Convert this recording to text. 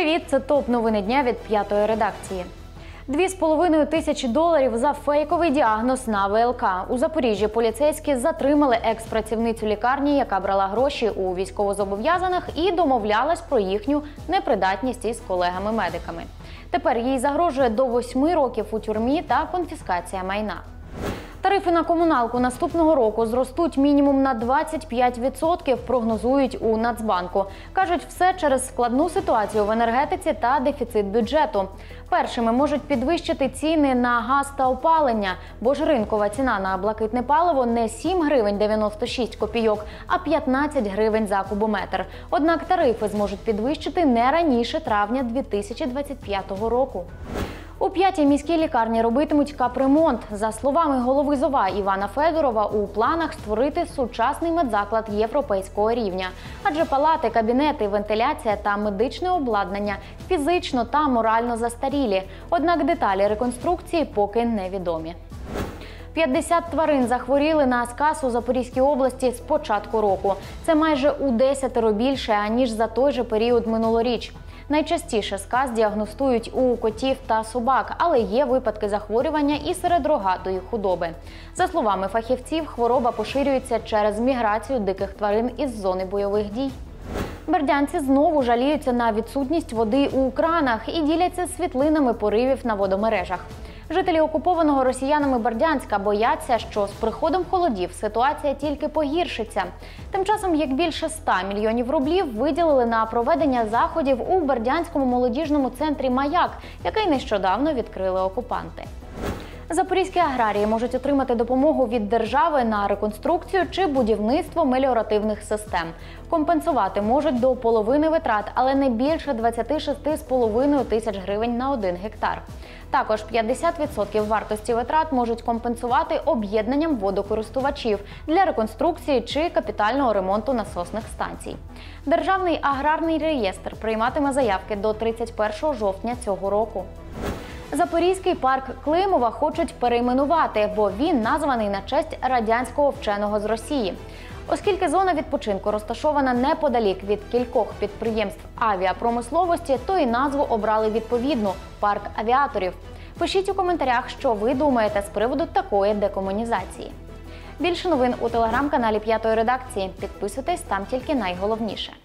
Привіт, це топ-новини дня від «П'ятої редакції». $2500 за фейковий діагноз на ВЛК. У Запоріжжі поліцейські затримали екс-працівницю лікарні, яка брала гроші у військовозобов'язаних і домовлялась про їхню непридатність із колегами-медиками. Тепер їй загрожує до 8 років у тюрмі та конфіскація майна. Тарифи на комуналку наступного року зростуть мінімум на 25%, прогнозують у Нацбанку. Кажуть, все через складну ситуацію в енергетиці та дефіцит бюджету. Першими можуть підвищити ціни на газ та опалення, бо ж ринкова ціна на блакитне паливо не 7 гривень 96 копійок, а 15 гривень за кубометр. Однак тарифи зможуть підвищити не раніше травня 2025 року. У 5-й міській лікарні робитимуть капремонт. За словами голови ЗОВА Івана Федорова, у планах створити сучасний медзаклад європейського рівня. Адже палати, кабінети, вентиляція та медичне обладнання фізично та морально застарілі. Однак деталі реконструкції поки невідомі. 50 тварин захворіли на сказ у Запорізькій області з початку року. Це майже у 10 більше, аніж за той же період минулоріч. Найчастіше сказ діагностують у котів та собак, але є випадки захворювання і серед рогатої худоби. За словами фахівців, хвороба поширюється через міграцію диких тварин із зони бойових дій. Бердянці знову жаліються на відсутність води у кранах і діляться світлинами поривів на водомережах. Жителі окупованого росіянами Бердянська бояться, що з приходом холодів ситуація тільки погіршиться. Тим часом, як більше 100 мільйонів рублів виділили на проведення заходів у Бердянському молодіжному центрі «Маяк», який нещодавно відкрили окупанти. Запорізькі аграрії можуть отримати допомогу від держави на реконструкцію чи будівництво меліоративних систем. Компенсувати можуть до половини витрат, але не більше 26,5 тисяч гривень на 1 гектар. Також 50% вартості витрат можуть компенсувати об'єднанням водокористувачів для реконструкції чи капітального ремонту насосних станцій. Державний аграрний реєстр прийматиме заявки до 31 жовтня цього року. Запорізький парк Климова хочуть перейменувати, бо він названий на честь радянського вченого з Росії. Оскільки зона відпочинку розташована неподалік від кількох підприємств авіапромисловості, то і назву обрали відповідну – парк авіаторів. Пишіть у коментарях, що ви думаєте з приводу такої декомунізації. Більше новин у телеграм-каналі «П'ятої редакції». Підписуйтесь, там тільки найголовніше.